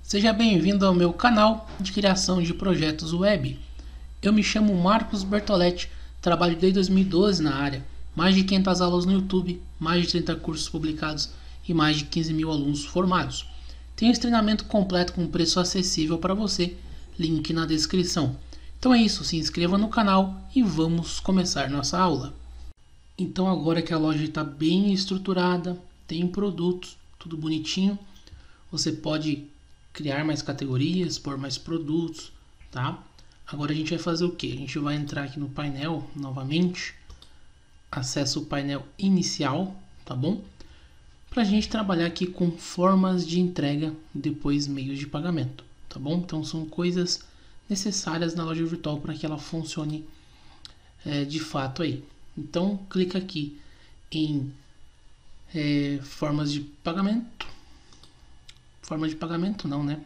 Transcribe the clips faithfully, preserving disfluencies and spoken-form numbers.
Seja bem-vindo ao meu canal de criação de projetos web. Eu me chamo Marcos Bertoletti, trabalho desde dois mil e doze na área, mais de quinhentas aulas no YouTube, mais de trinta cursos publicados e mais de quinze mil alunos formados. Tenho esse treinamento completo com preço acessível para você, link na descrição. Então é isso, se inscreva no canal e vamos começar nossa aula. Então agora que a loja está bem estruturada, tem produtos, tudo bonitinho, você pode criar mais categorias, pôr mais produtos, tá? Agora a gente vai fazer o que? A gente vai entrar aqui no painel novamente, acessa o painel inicial, tá bom? Pra gente trabalhar aqui com formas de entrega, depois meios de pagamento, tá bom? Então são coisas necessárias na loja virtual para que ela funcione é, de fato aí. Então clica aqui em é, formas de pagamento. Forma de pagamento não, né?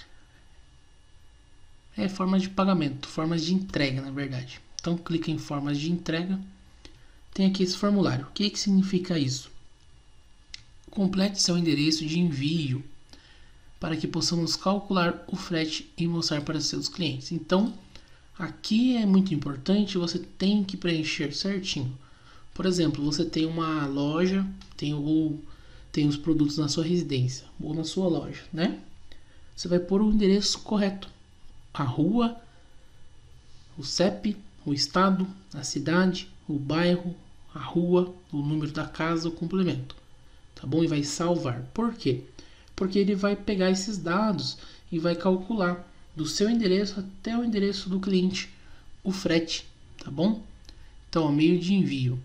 É formas de pagamento, formas de entrega, na verdade. Então clica em formas de entrega. Tem aqui esse formulário. O que que significa isso? Complete seu endereço de envio para que possamos calcular o frete e mostrar para seus clientes. Então, aqui é muito importante, você tem que preencher certinho. Por exemplo, você tem uma loja, tem o tem os produtos na sua residência ou na sua loja, né? Você vai pôr o endereço correto, a rua, o C E P, o estado, a cidade, o bairro, a rua, o número da casa, o complemento, tá bom? E vai salvar. Por quê? Porque ele vai pegar esses dados e vai calcular do seu endereço até o endereço do cliente o frete, tá bom? Então, ó, meio de envio,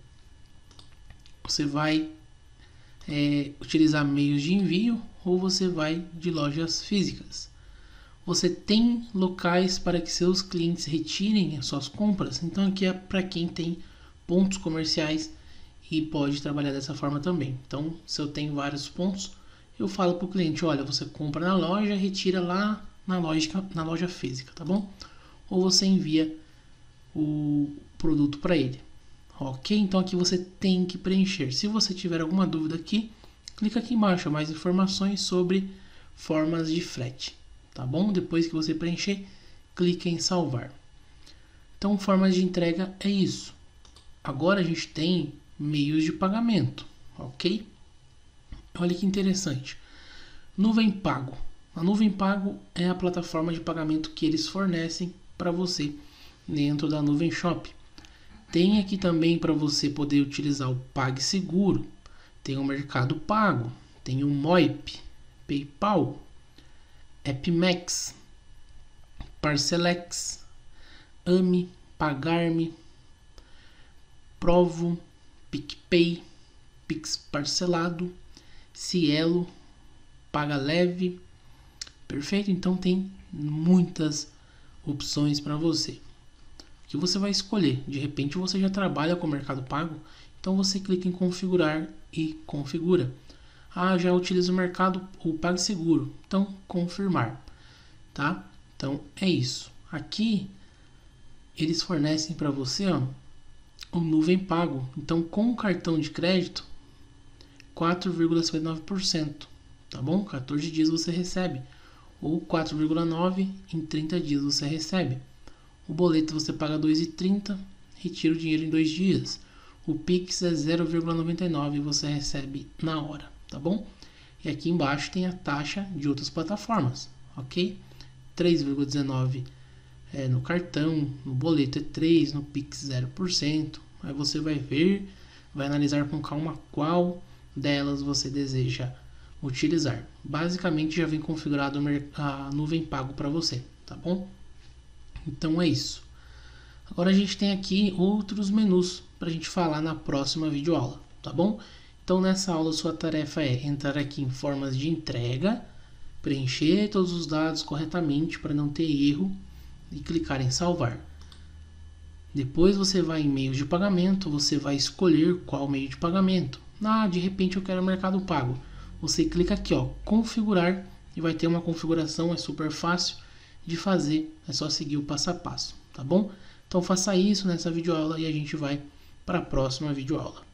você vai É, utilizar meios de envio ou você vai de lojas físicas. Você tem locais para que seus clientes retirem as suas compras, então aqui é para quem tem pontos comerciais e pode trabalhar dessa forma também. Então, se eu tenho vários pontos, eu falo para o cliente, olha, você compra na loja, retira lá na loja, na loja física, tá bom? Ou você envia o produto para ele. Ok, então aqui você tem que preencher. Se você tiver alguma dúvida aqui, clica aqui embaixo, mais informações sobre formas de frete, tá bom? Depois que você preencher, clique em salvar. Então, formas de entrega é isso. Agora a gente tem meios de pagamento, ok? Olha que interessante. Nuvem Pago. A Nuvem Pago é a plataforma de pagamento que eles fornecem para você dentro da Nuvem Shop. Tem aqui também para você poder utilizar o PagSeguro, tem o Mercado Pago, tem o Moip, PayPal, AppMax, Parcelex, Ame, Pagar.me, Provo, PicPay, Pix Parcelado, Cielo, PagaLeve. Perfeito? Então tem muitas opções para você que você vai escolher. De repente você já trabalha com o Mercado Pago, então você clica em configurar e configura. Ah, já utilizo o Mercado, o PagSeguro, então confirmar, tá? Então é isso. Aqui eles fornecem para você, ó, o Nuvem Pago. Então com o cartão de crédito quatro vírgula cinquenta e nove por cento, tá bom? quatorze dias você recebe, ou quatro vírgula nove por cento em trinta dias você recebe. O boleto você paga dois reais e trinta centavos, retira o dinheiro em dois dias. O Pix é zero vírgula noventa e nove e você recebe na hora, tá bom? E aqui embaixo tem a taxa de outras plataformas, ok? três vírgula dezenove é, no cartão, no boleto é três, no Pix zero por cento. Aí você vai ver, vai analisar com calma qual delas você deseja utilizar. Basicamente já vem configurado a Nuvem Pago para você, tá bom? Então é isso. Agora a gente tem aqui outros menus para a gente falar na próxima videoaula, tá bom? Então nessa aula sua tarefa é entrar aqui em formas de entrega, preencher todos os dados corretamente para não ter erro e clicar em salvar. Depois você vai em meios de pagamento, você vai escolher qual meio de pagamento. Ah, de repente eu quero Mercado Pago. Você clica aqui, ó, configurar e vai ter uma configuração, é super fácil de fazer, é só seguir o passo a passo, tá bom? Então faça isso nessa videoaula e a gente vai para a próxima videoaula.